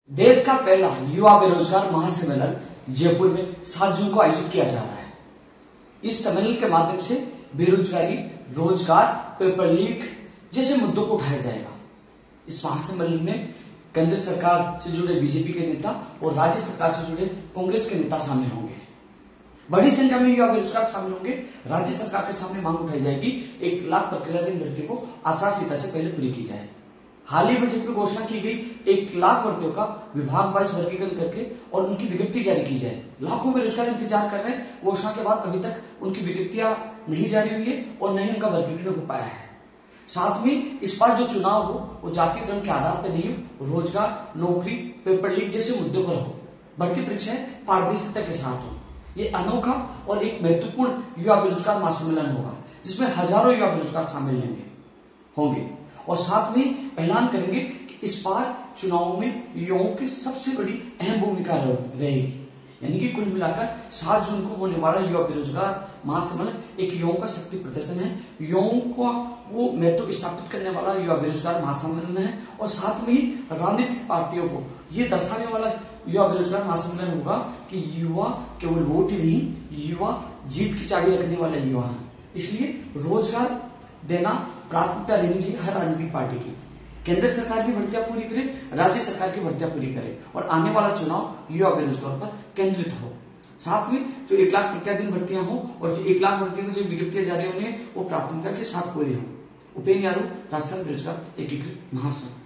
देश का पहला युवा बेरोजगार महासम्मेलन जयपुर में 7 जून को आयोजित किया जा रहा है। इस सम्मेलन के माध्यम से बेरोजगारी, रोजगार, पेपर लीक जैसे मुद्दों को उठाया जाएगा। इस महासम्मेलन में केंद्र सरकार से जुड़े बीजेपी के नेता और राज्य सरकार से जुड़े कांग्रेस के नेता शामिल होंगे। बड़ी संख्या में युवा बेरोजगार शामिल होंगे। राज्य सरकार के सामने मांग उठाई जाएगी 1 लाख प्रक्रियाधीन भर्ती को आचार संहिता से पहले पूरी की जाए। हाल ही बजट में घोषणा की गई 1 लाख भर्तियों का विभाग वाइज वर्गीकरण करके और उनकी विज्ञप्ति जारी की जाए। लाखों बेरोजगार इंतजार कर रहे हैं। घोषणा के बाद अभी तक उनकी विज्ञप्तियां नहीं जारी हुई है और नहीं उनका वर्गीकरण हो पाया है। साथ में इस बार जो चुनाव हो वो जाति धर्म के आधार पर नहीं हो, रोजगार, नौकरी, पेपर लीक जैसे मुद्दों पर हो। भर्ती परीक्षाएं पारदर्शिता के साथ हो। ये अनोखा और एक महत्वपूर्ण युवा बेरोजगार महासम्मेलन होगा जिसमें हजारों युवा बेरोजगार शामिल होंगे और साथ में ऐलान करेंगे कि इस बार चुनाव में युवाओं की सबसे बड़ी अहम भूमिका रहेगी। यानी कि कुल मिलाकर 7 जून को होने वाला युवा बेरोजगार महासम्मेलन एक युवाओं का शक्ति प्रदर्शन है। युवाओं को वो महत्व स्थापित करने वाला युवा बेरोजगार महासम्मेलन है और साथ में ही राजनीतिक पार्टियों को ये दर्शाने वाला युवा बेरोजगार महासम्मेलन होगा कि युवा केवल वोट ही नहीं, युवा जीत की चाबी रखने वाला युवा है। इसलिए रोजगार देना प्राथमिकता रहनी चाहिए हर राजनीतिक पार्टी की। केंद्र सरकार की भर्तियां पूरी करे, राज्य सरकार की भर्तियां पूरी करे और आने वाला चुनाव युवा बेरोजगार पर केंद्रित हो। साथ में जो 1 लाख प्रत्याधीन भर्तियां हो और जो 1 लाख भर्तियों की जो विज्ञप्तियां जारी होने वो प्राथमिकता के साथ पूरी हो। उपेंद्र यादव, राजस्थान बेरोजगार एकीकृत महासंघ।